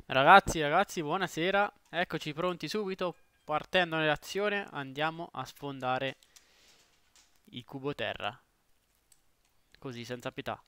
Ragazzi, buonasera. Eccoci pronti subito. Partendo nell'azione, andiamo a sfondare il cubo terra. Così, senza pietà.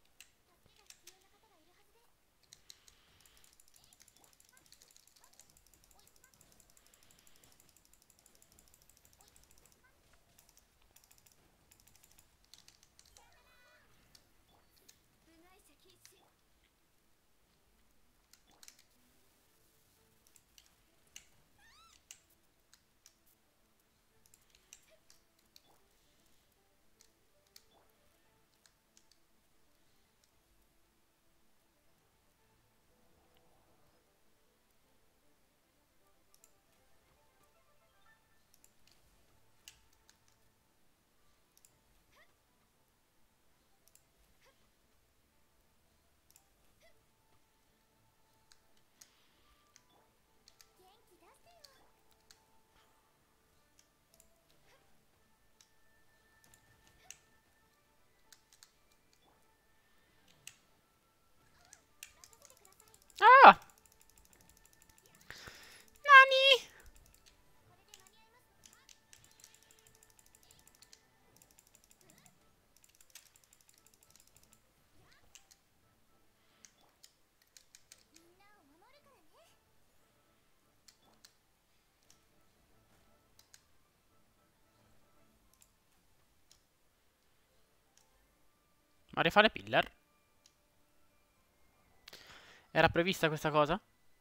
Ah! Nani! Ma rifare pillar? Era prevista questa cosa?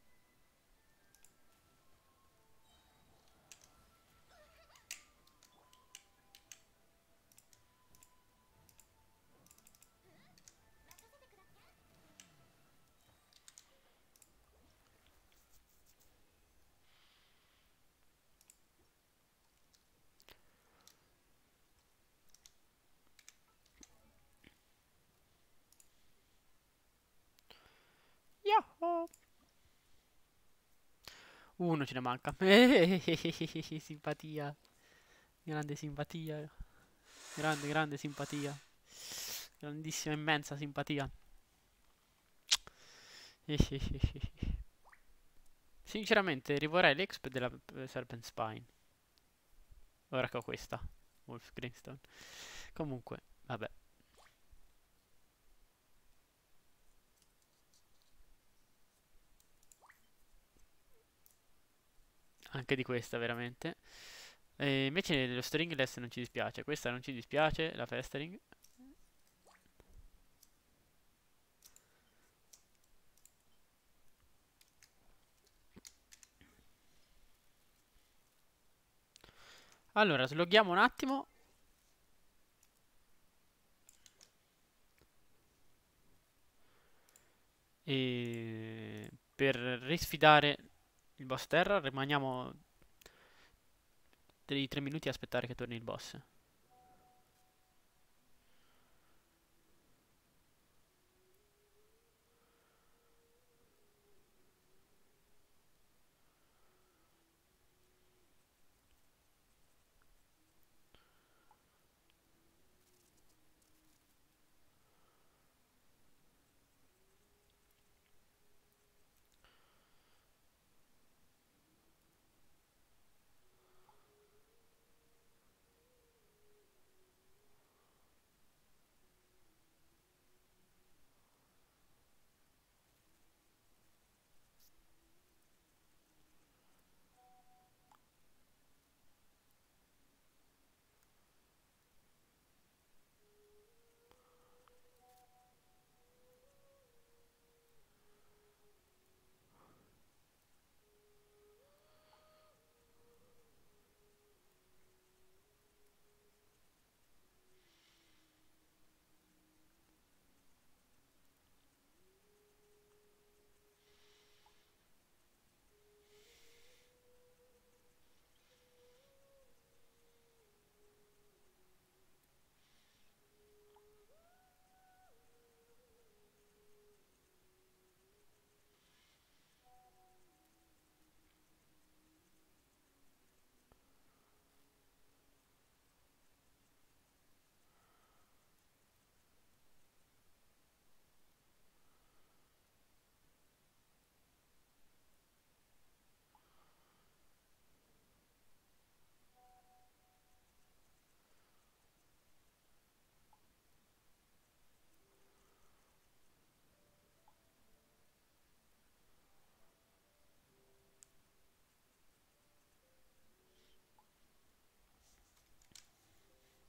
Yahoo! Uno ce ne manca. Simpatia. Grande simpatia. Grande simpatia. Grandissima, immensa simpatia. Sinceramente, rivorrei l'exp della Serpent Spine. Ora che ho questa. Wolf Greenstone. Comunque, vabbè. Anche di questa, veramente. E invece lo stringless non ci dispiace. Questa non ci dispiace, la festering. Allora, sloghiamo un attimo. E per risfidare il boss terra rimaniamo dei 3 minuti a aspettare che torni il boss.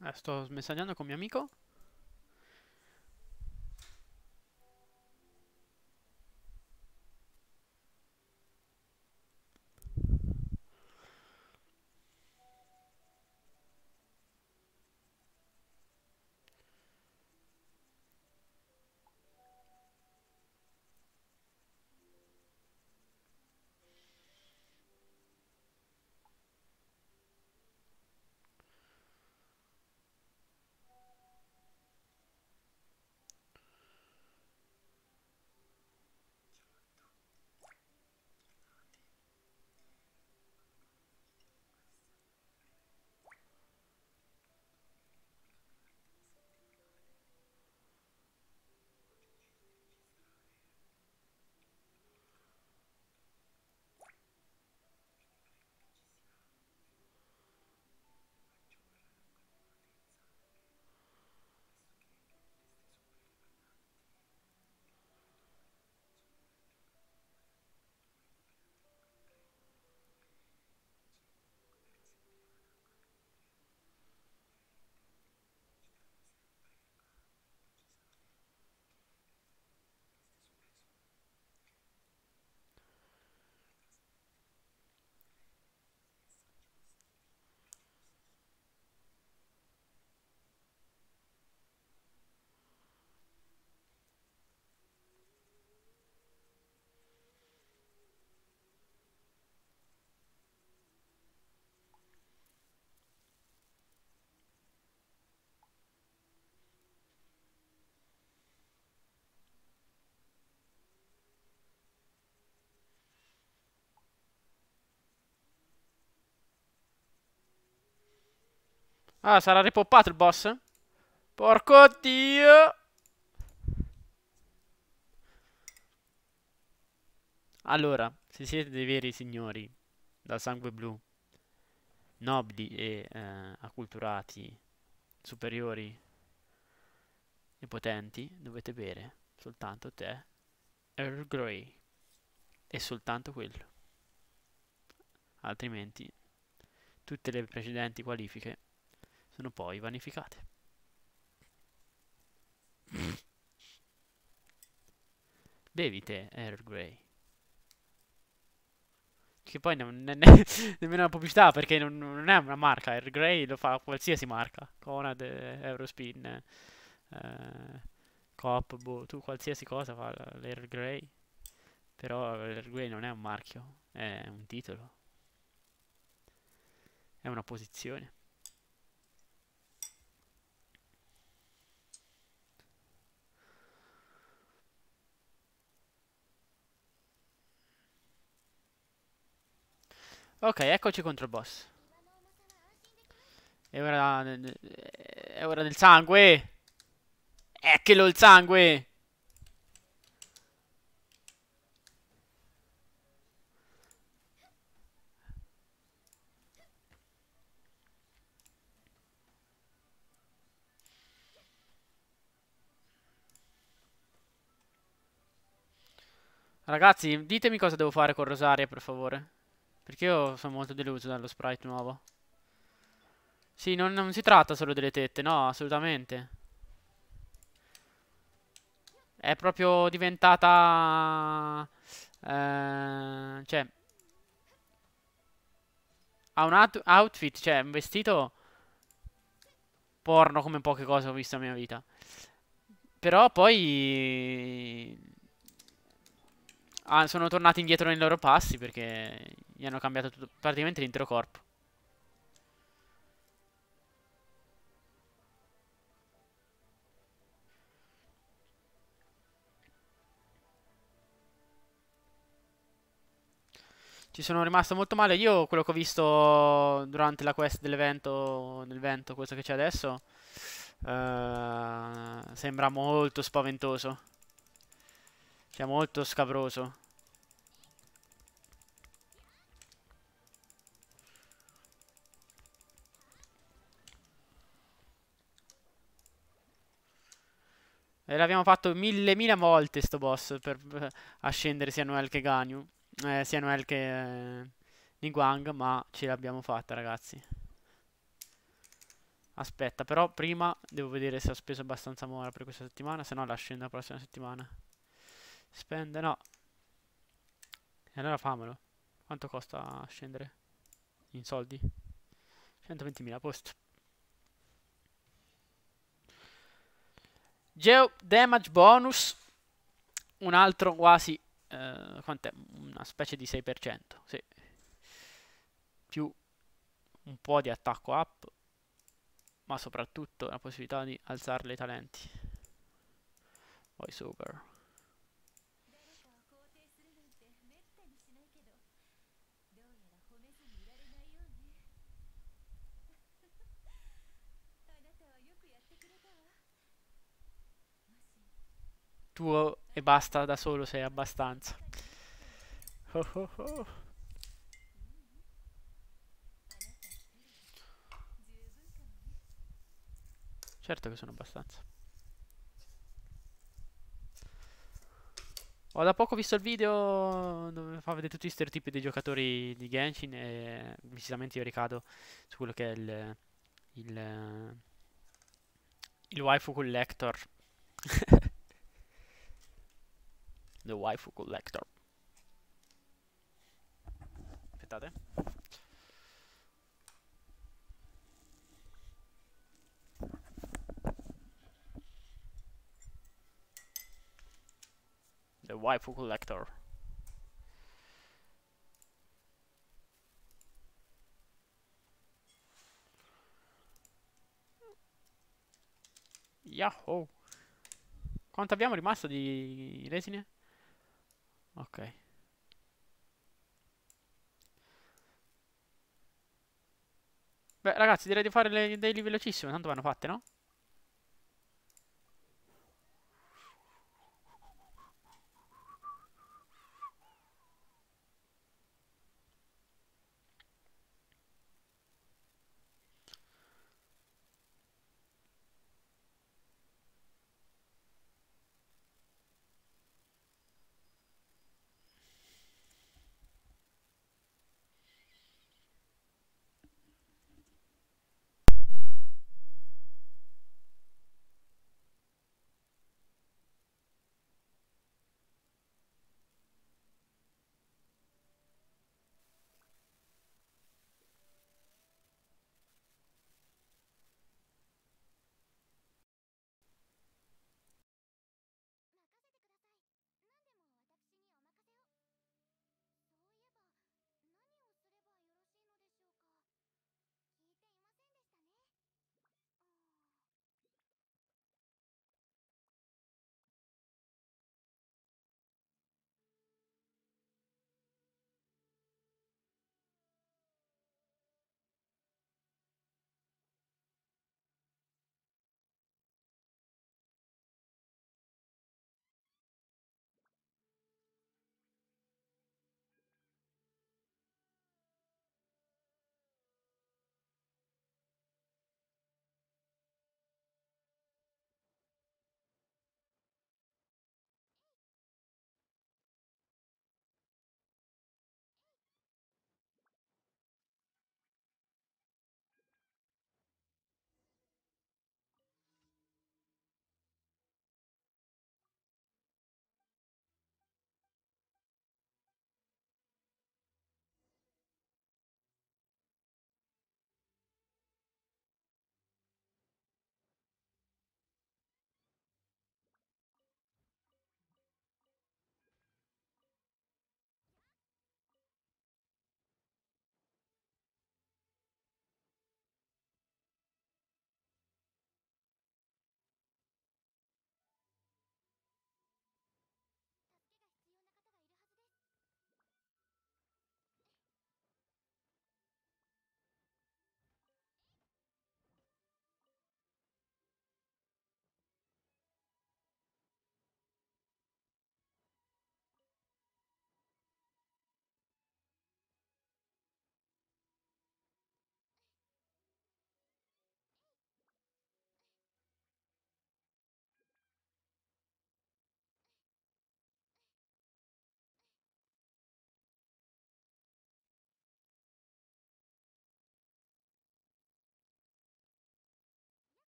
Sto messaggiando con mio amico. Ah, sarà ripoppato il boss? Porco Dio! Allora, se siete dei veri signori dal sangue blu, nobili e acculturati, superiori e potenti, dovete bere soltanto tè Earl Grey e soltanto quello. Altrimenti tutte le precedenti qualifiche sono poi vanificate. Bevi tè Earl Grey. Che poi non è nemmeno una pubblicità perché non è una marca. Earl Grey lo fa qualsiasi marca. Conad, Eurospin, Coop, boh, tu qualsiasi cosa fa l'Earl Grey. Però l'Earl Grey non è un marchio, è un titolo, è una posizione. Ok, eccoci contro il boss. È ora del sangue. Eccolo il sangue. Ragazzi, ditemi cosa devo fare con Rosaria, per favore. Perché io sono molto deluso dallo sprite nuovo. Sì, non si tratta solo delle tette, no, assolutamente. È proprio diventata... cioè, ha un outfit, cioè, un vestito porno come poche cose ho visto nella mia vita. Però poi... sono tornati indietro nei loro passi perché gli hanno cambiato praticamente l'intero corpo. Ci sono rimasto molto male. Io quello che ho visto durante la quest dell'evento, questo che c'è adesso, sembra molto spaventoso. Cioè molto scabroso. E l'abbiamo fatto mille volte sto boss per ascendere sia Noel che Ganyu. Sia Noel che Niguang, ma ce l'abbiamo fatta, ragazzi. Aspetta, però prima devo vedere se ho speso abbastanza mora per questa settimana, se no la scendo la prossima settimana. Spende, no. E allora fammelo. Quanto costa scendere? In soldi? 120.000 post. Geo damage bonus. Un altro quasi. Quant'è? Una specie di 6%. Sì. Più un po' di attacco up. Ma soprattutto la possibilità di alzare i talenti. Voice over. Tuo e basta da solo sei abbastanza. Oh oh oh. Certo che sono abbastanza. Ho da poco visto il video dove fa vedere tutti gli stereotipi dei giocatori di Genshin e decisamente io ricado su quello che è il, il waifu collector. The waifu collector. Aspettate. The waifu collector. Yahoo! Quanto abbiamo rimasto di resine? Ok. Beh, ragazzi, direi di fare le daily velocissime, tanto vanno fatte, no?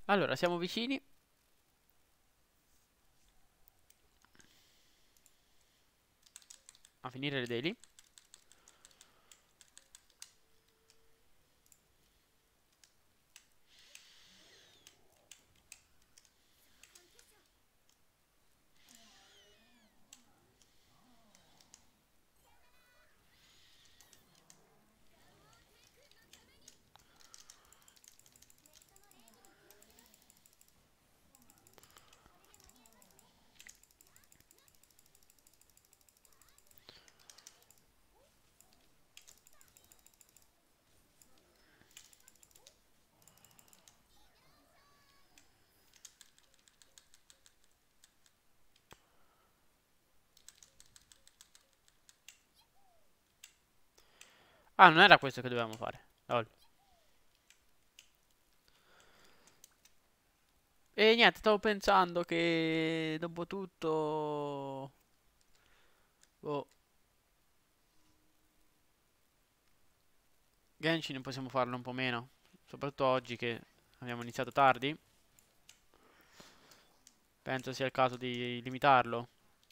Allora, siamo vicini. A finire le daily. Ah, non era questo che dovevamo fare. Lol. E niente, stavo pensando che dopo tutto... Oh, Genshin possiamo farlo un po' meno. Soprattutto oggi che abbiamo iniziato tardi. Penso sia il caso di limitarlo.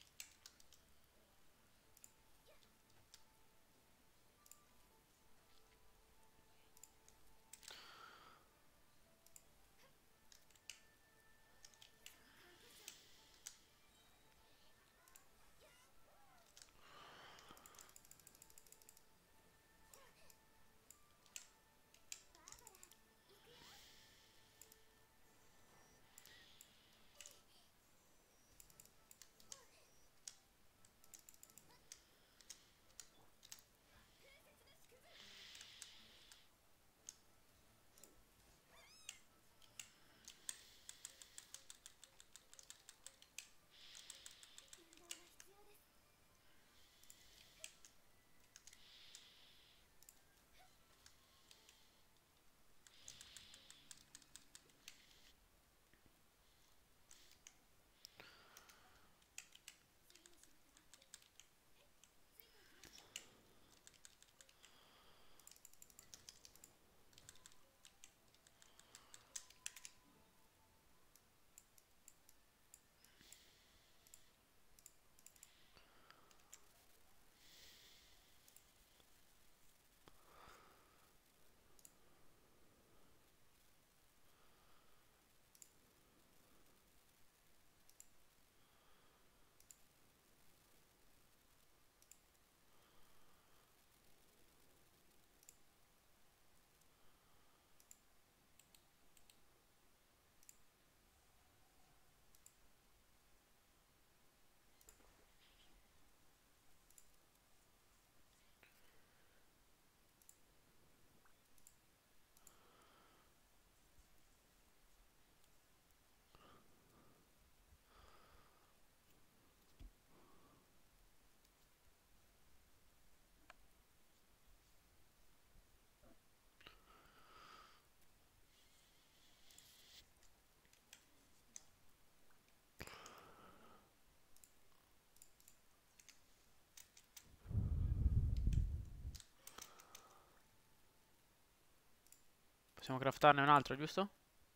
Possiamo craftarne un altro, giusto?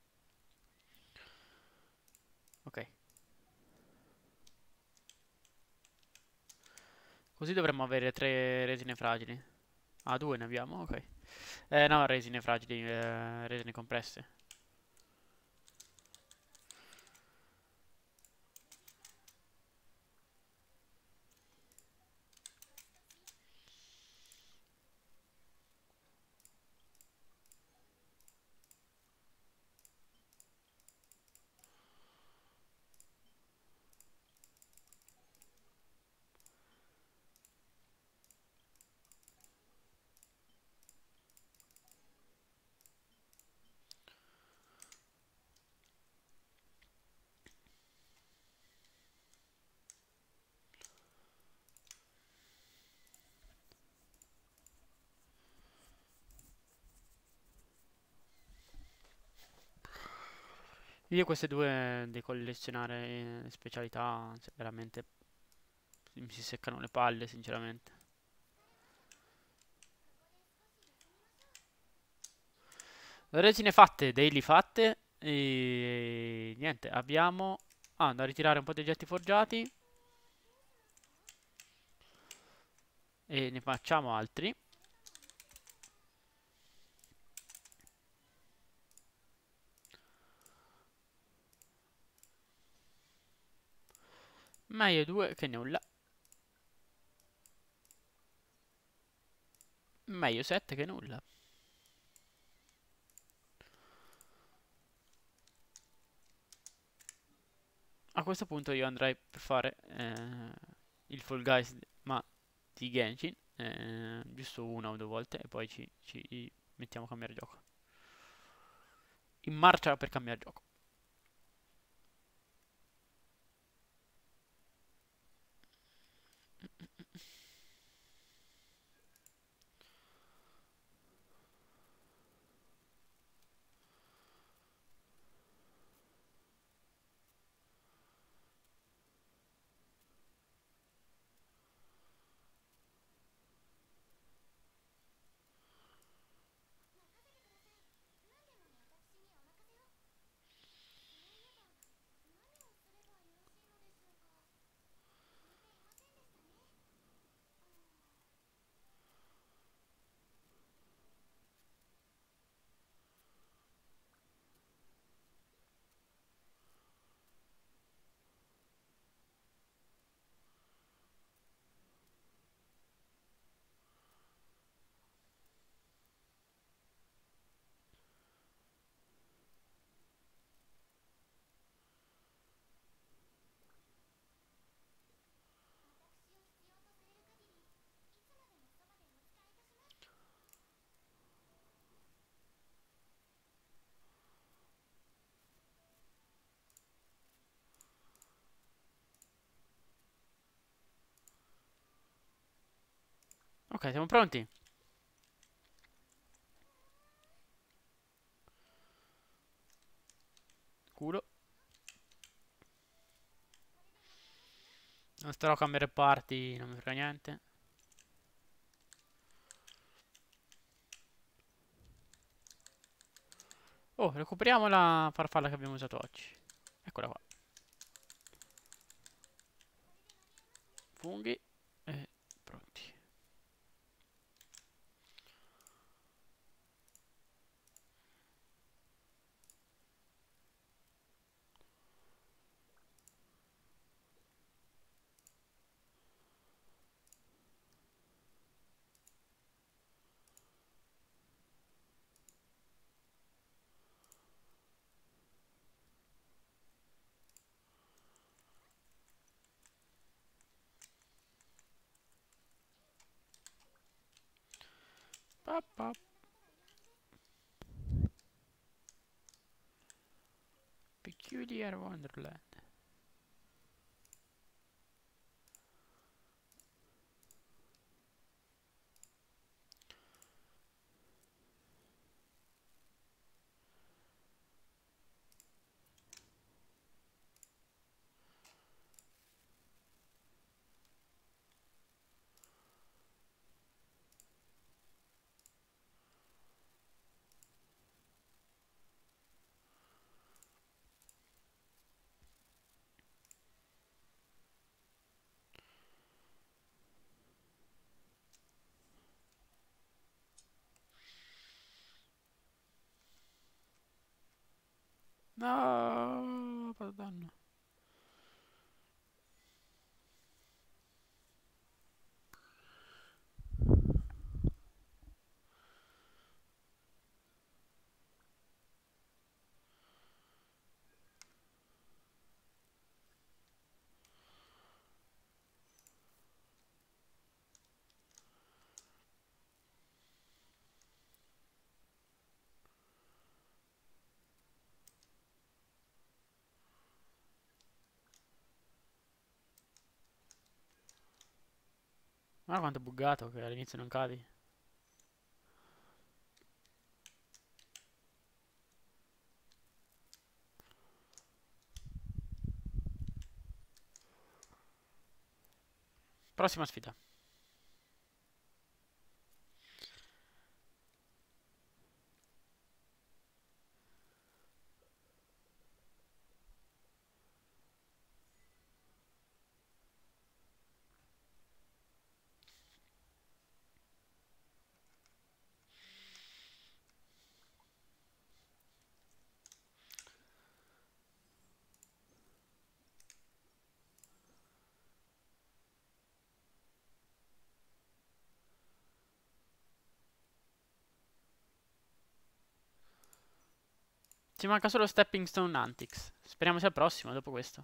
Ok. Così dovremmo avere 3 resine fragili. Ah, 2 ne abbiamo, ok. No, resine fragili, resine compresse. Io queste due di collezionare specialità, cioè, veramente mi si seccano le palle, sinceramente. Resine fatte, daily fatte. E niente, abbiamo da ritirare un po' di oggetti forgiati e ne facciamo altri. Meglio due che nulla. Meglio 7 che nulla. A questo punto io andrei per fare il Fall Guys ma di Genshin, giusto una o due volte e poi ci mettiamo a cambiare gioco. In marcia per cambiare gioco. Ok, siamo pronti? Culo. Non starò a cambiare parti, non mi frega niente. Oh, recuperiamo la farfalla che abbiamo usato oggi. Eccola qua. Funghi. E pronti. Pa, pa. Peculiar Wonderland. No, madonna. Guarda quanto è buggato che all'inizio non cadi. Prossima sfida. Ci manca solo Stepping Stone Antics. Speriamo sia il prossimo dopo questo.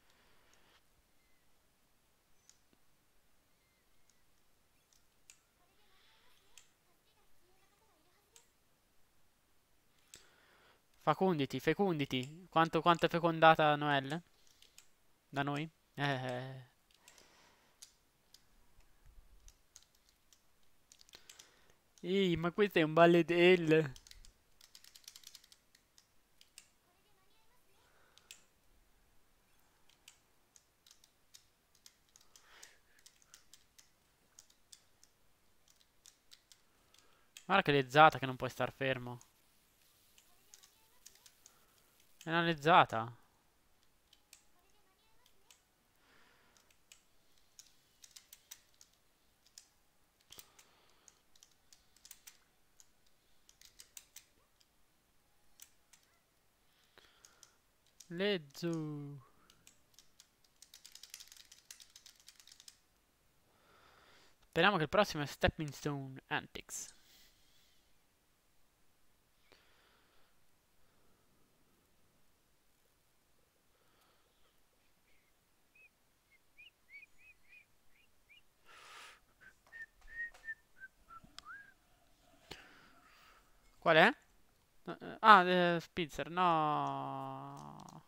Fecunditi, fecunditi. Quanto è fecondata Noelle? Da noi? Ehi, ma questo è un balletel. Guarda che lezzata che non puoi star fermo. È una lezzata. Lezzo. Speriamo che il prossimo è Stepping Stone Antics. Qual è? Spitzer, no.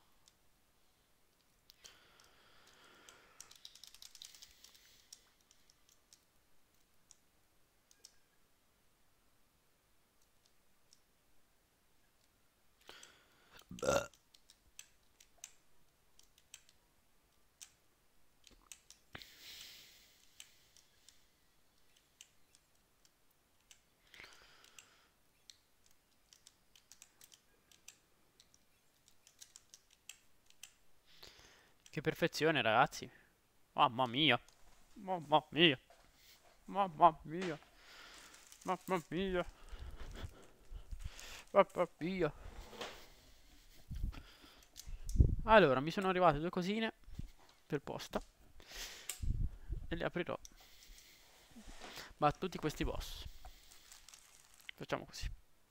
Che perfezione, ragazzi. Mamma mia. Mamma mia. Mamma mia. Mamma mia. Mamma mia. Allora, mi sono arrivate due cosine per posta e le aprirò. Battuti questi boss. Facciamo così.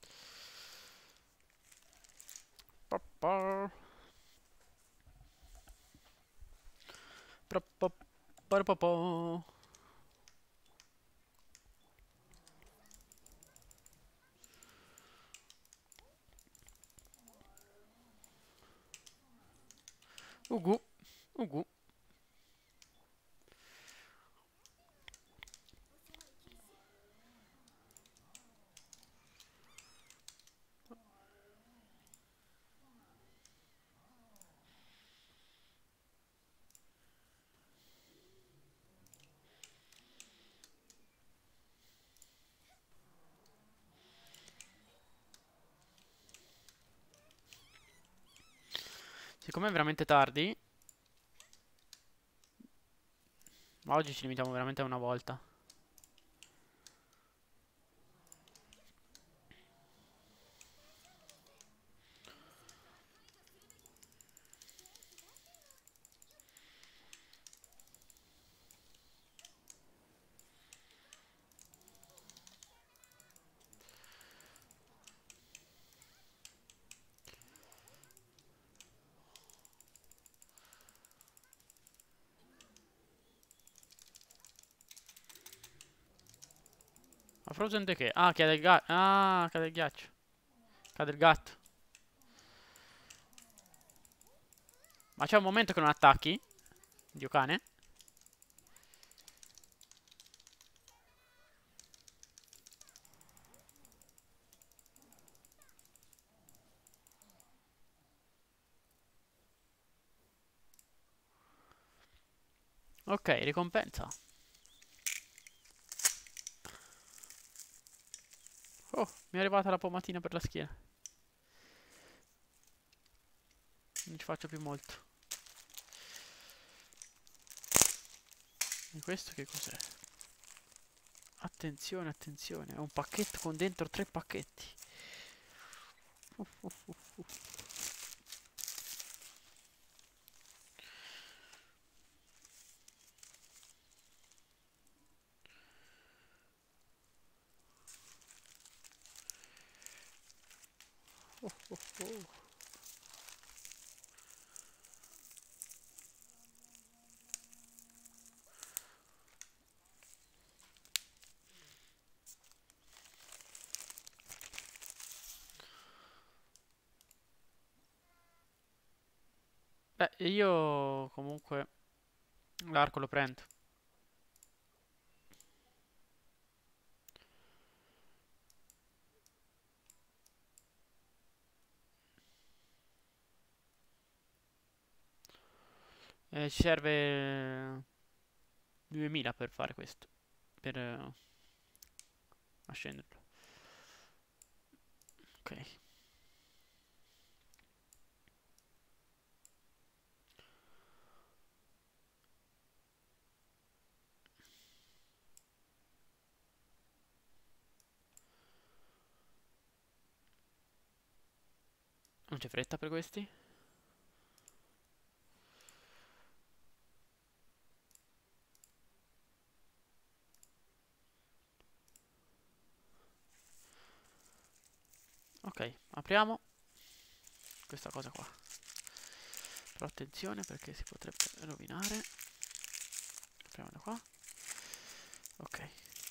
Pa. Pa. Ugu. Ugu. Siccome è veramente tardi, ma oggi ci limitiamo veramente a una volta. Ma Frozen de che? Ah, cade il gatto. Ah, cade il ghiaccio. Cade il gatto. Ma c'è un momento che non attacchi? Dio cane. Ok, ricompensa. Oh, mi è arrivata la pomatina per la schiena. Non ci faccio più molto. E questo che cos'è? Attenzione, attenzione. È un pacchetto con dentro 3 pacchetti. Uh, uh, uh, uh. Oh, oh, oh. Io comunque l'arco lo prendo. Ci serve 2000 per fare questo. Per ascenderlo. Ok. Non c'è fretta per questi? Ok, apriamo questa cosa qua. Però attenzione perché si potrebbe rovinare. Apriamo da qua. Ok.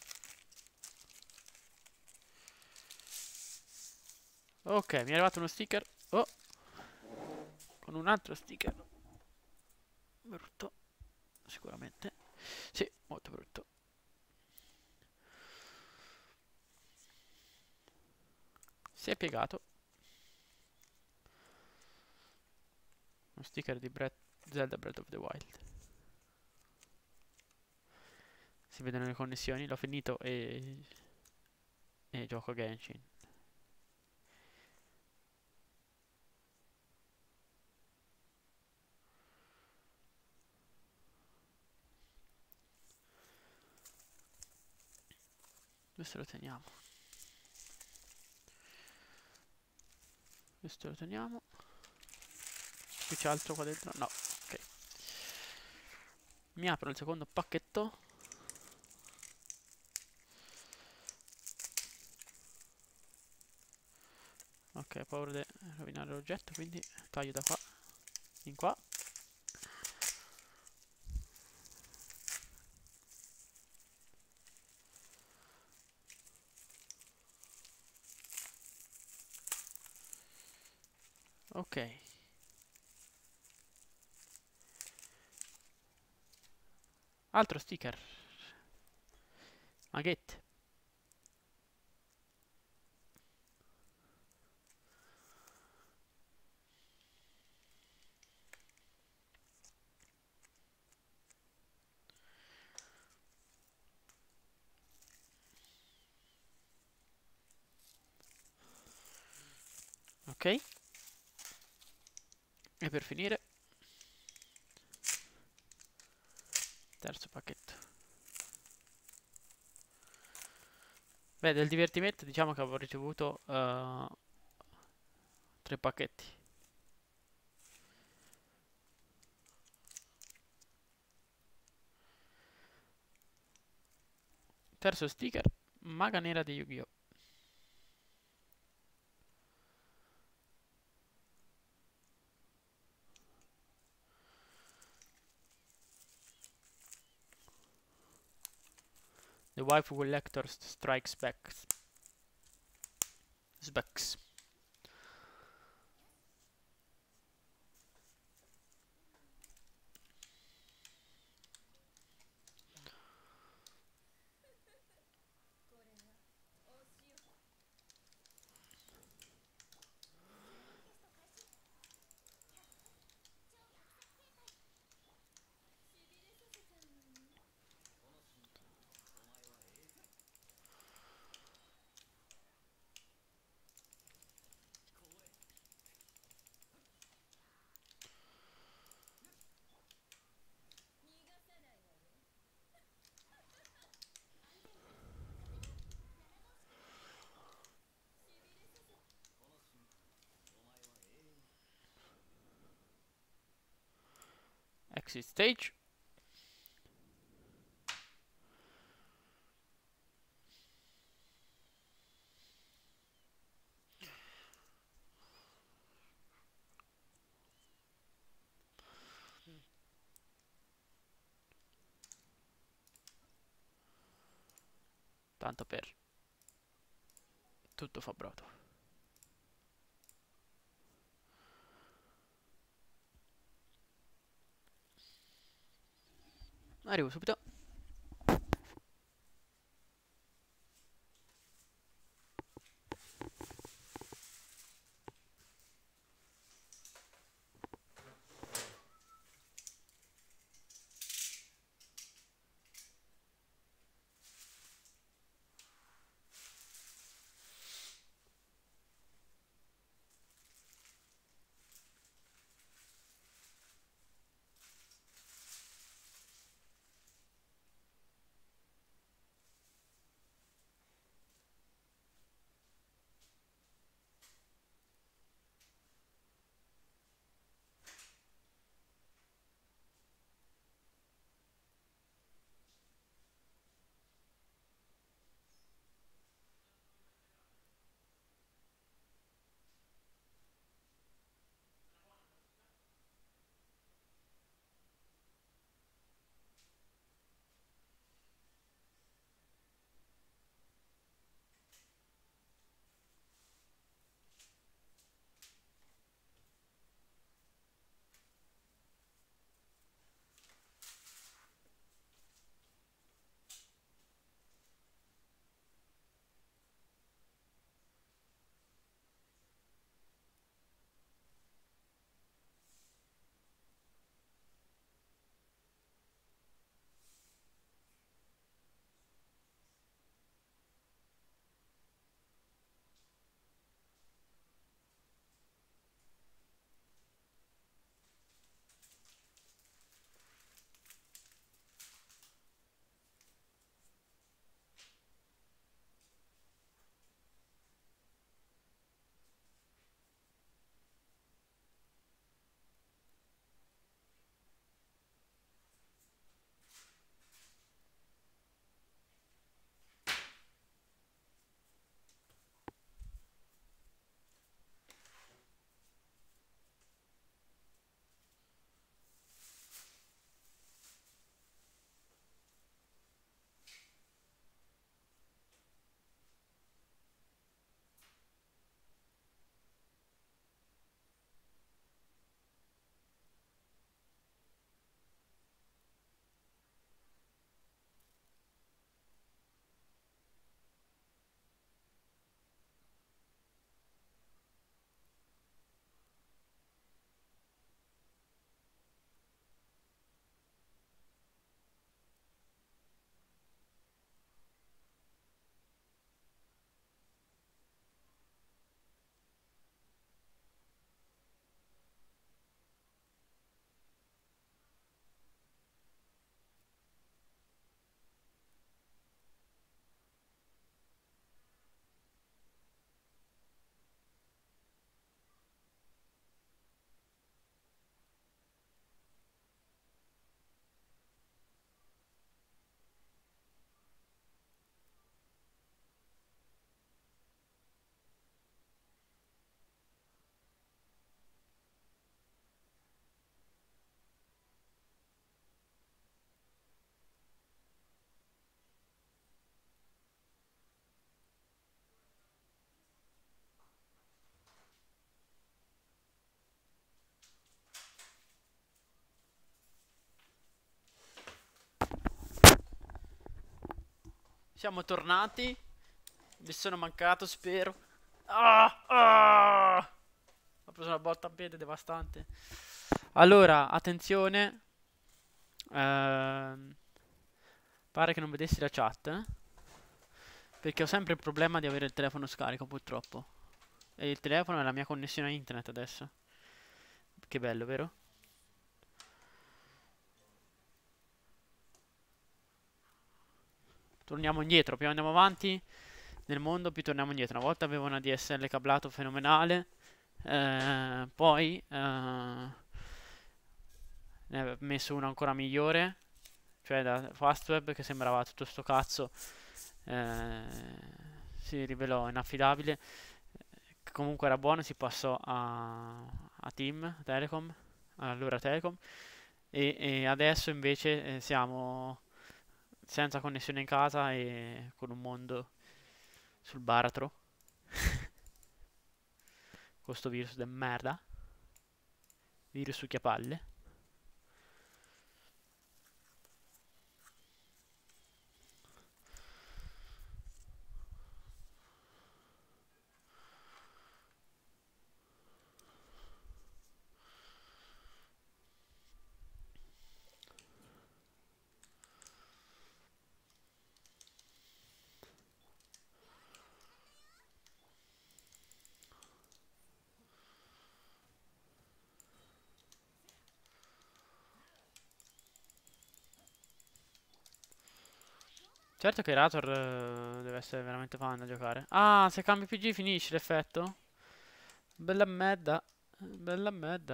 Ok, mi è arrivato uno sticker. Oh, con un altro sticker. Brutto. Sicuramente. Sì, molto brutto. Si è piegato. Uno sticker di Zelda Breath of the Wild. Si vedono le connessioni. L'ho finito e gioco Genshin. Questo lo teniamo. Questo lo teniamo. Qui c'è altro qua dentro? No. Ok. Mi apro il secondo pacchetto. Ok, ho paura di rovinare l'oggetto, quindi taglio da qua in qua. Ok. Altro sticker. Maghette. Ok. E per finire, terzo pacchetto. Beh, del divertimento diciamo che avevo ricevuto 3 pacchetti. Terzo sticker, maga nera di Yu-Gi-Oh! The Waifu Collector Strikes Back. Specs. Exit stage. Tanto per tutto fa brodo. arrivo subito. Siamo tornati. Vi sono mancato, spero. Ho preso una botta a piede devastante. Allora, attenzione. Pare che non vedessi la chat, perché ho sempre il problema di avere il telefono scarico, purtroppo. E il telefono è la mia connessione a internet adesso. Che bello, vero? Torniamo indietro, più andiamo avanti nel mondo, più torniamo indietro. Una volta avevo una DSL cablato fenomenale, poi ne avevo messo una ancora migliore, cioè da Fastweb, che sembrava tutto sto cazzo, eh, si rivelò inaffidabile. Comunque era buono, si passò a Team Telecom, allora Telecom, e adesso invece siamo senza connessione in casa e con un mondo sul baratro. Con sto virus de merda. Virus su chiapalle. Certo che Rator deve essere veramente fun da giocare. Ah, se cambi PG finisce l'effetto? Bella medda. Bella medda.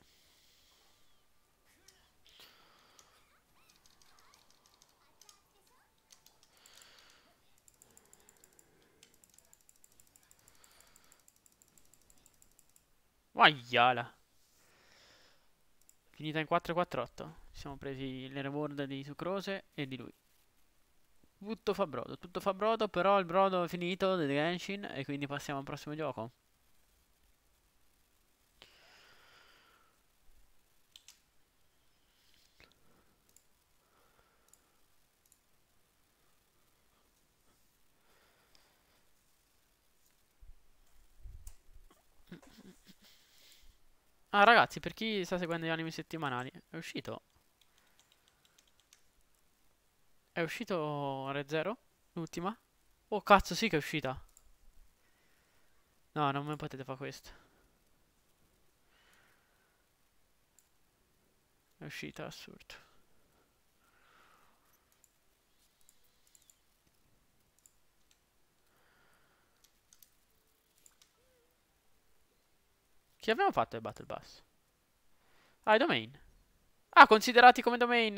Maiala. Finita in 4-4-8. Ci siamo presi le reward di Sucrose e di lui. Tutto fa brodo, però il brodo è finito del Genshin e quindi passiamo al prossimo gioco. Ah ragazzi, per chi sta seguendo gli anime settimanali, è uscito Red Zero? L'ultima? Oh cazzo sì che è uscita. No, non mi potete fare questo. È uscita, assurdo. Chi abbiamo fatto il Battle Pass? Ah, i domain. Ah, considerati come domain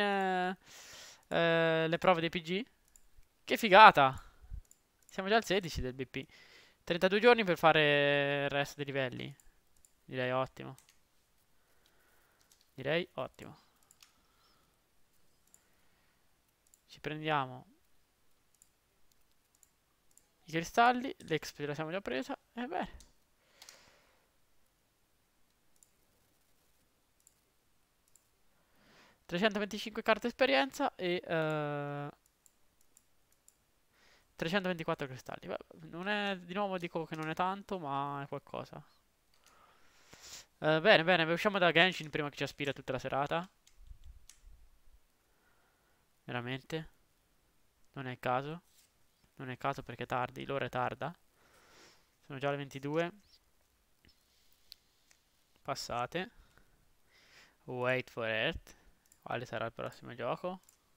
le prove dei PG? Che figata! Siamo già al 16 del BP. 32 giorni per fare il resto dei livelli. Direi ottimo. Direi ottimo. Ci prendiamo i cristalli. L'exp la siamo già presa. E bene. 325 carte esperienza e 324 cristalli. Vabbè, non è, di nuovo dico che non è tanto, ma è qualcosa. Bene, bene, usciamo da Genshin prima che ci aspira tutta la serata. Veramente. Non è il caso. Non è il caso perché è tardi, l'ora è tarda. Sono già le 22. Passate. Wait for it. Quale sarà il prossimo gioco?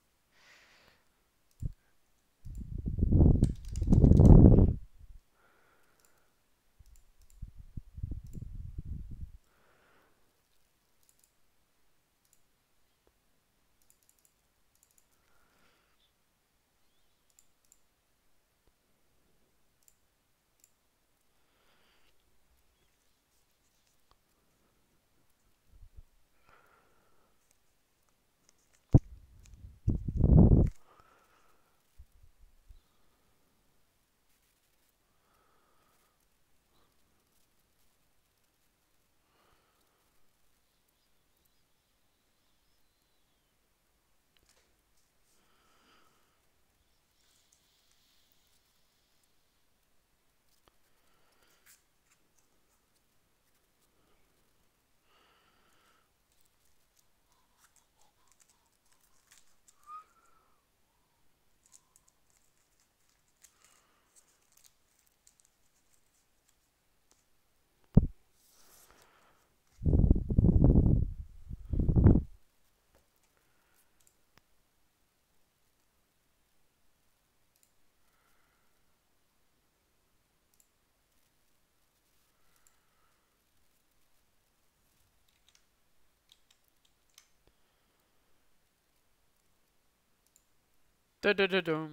Du-du-du-dum.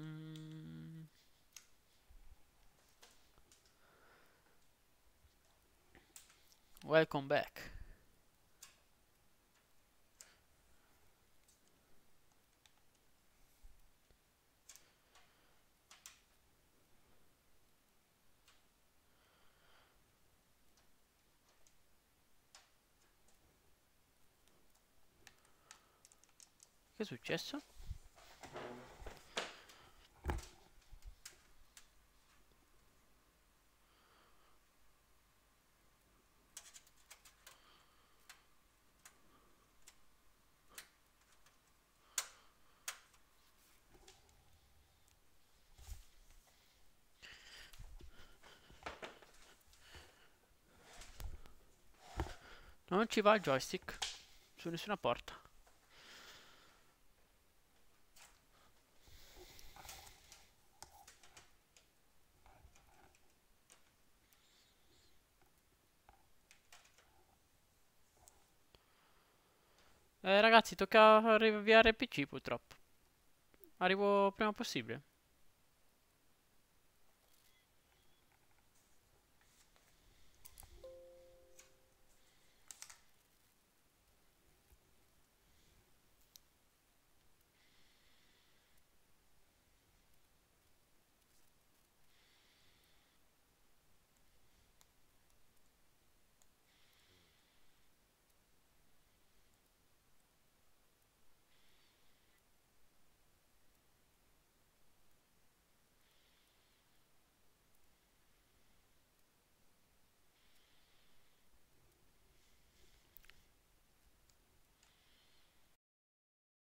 Welcome back. Che è successo? Non ci va il joystick su nessuna porta. Ragazzi, tocca riavviare il PC purtroppo. Arrivo prima possibile.